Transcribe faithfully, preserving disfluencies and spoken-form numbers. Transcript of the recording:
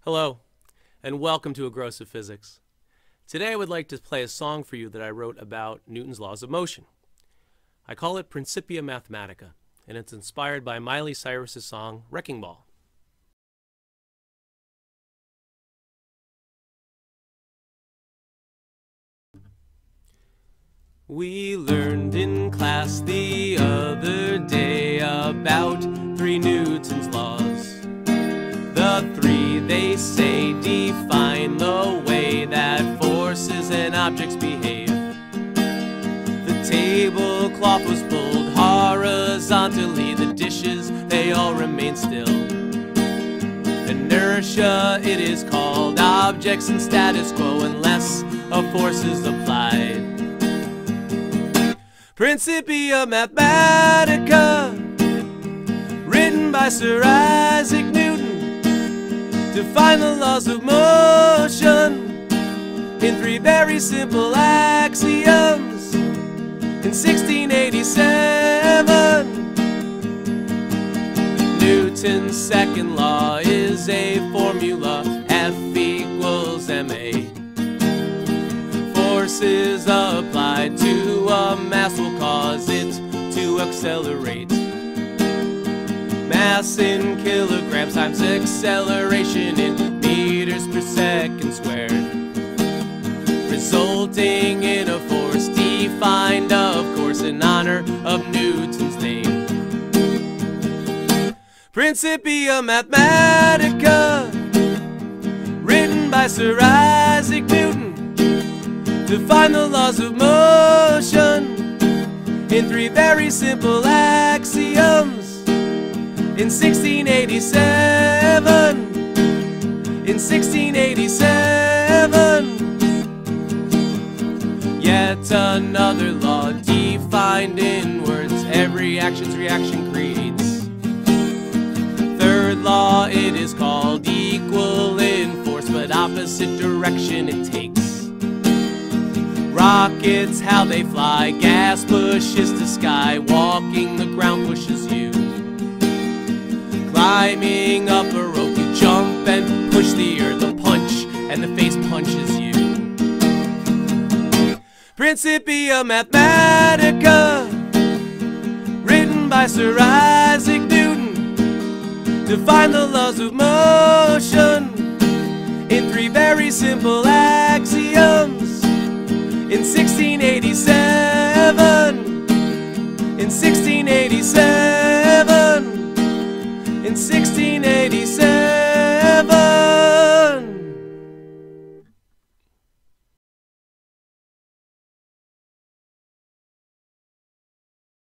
Hello, and welcome to Aggressive Physics. Today I would like to play a song for you that I wrote about Newton's laws of motion. I call it Principia Mathematica, and it's inspired by Miley Cyrus' song Wrecking Ball. We learned in class the other day about three Newton's laws. The three, they say, define the way that forces and objects behave. The tablecloth was pulled horizontally, the dishes, they all remain still. Inertia, it is called, objects in status quo unless a force is applied. Principia Mathematica, written by Sir Isaac Newton, define the laws of motion in three very simple axioms in sixteen eighty-seven. Newton's second law is a formula, F equals ma. Forces applied to a mass will cause it to accelerate. Mass in kilograms times acceleration in meters per second squared, resulting in a force defined, of course, in honor of Newton's name. Principia Mathematica, written by Sir Isaac Newton, define the laws of motion in three very simple axioms in sixteen eighty-seven, in sixteen eighty-seven. Yet another law defined in words, every action's reaction creates. Third law, it is called equal in force, but opposite direction it takes. Rockets, how they fly, gas pushes to sky, walking the ground pushes you. Climbing up a rope, you jump and push the earth, a punch, and the face punches you. Principia Mathematica, written by Sir Isaac Newton, define the laws of motion in three very simple axioms in sixteen eighty-seven, in sixteen eighty-seven. In sixteen eighty-seven.